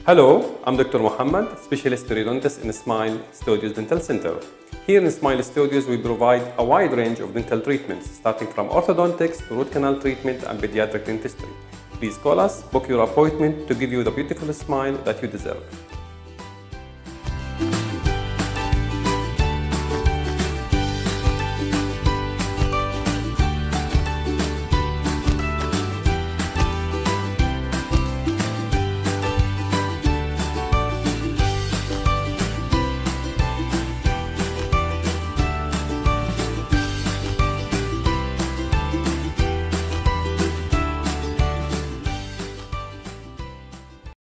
Hello, I'm Dr. Mohammed, specialist periodontist in Smile Studios Dental Center. Here in Smile Studios, we provide a wide range of dental treatments, starting from orthodontics to root canal treatment and pediatric dentistry. Please call us, book your appointment to give you the beautiful smile that you deserve.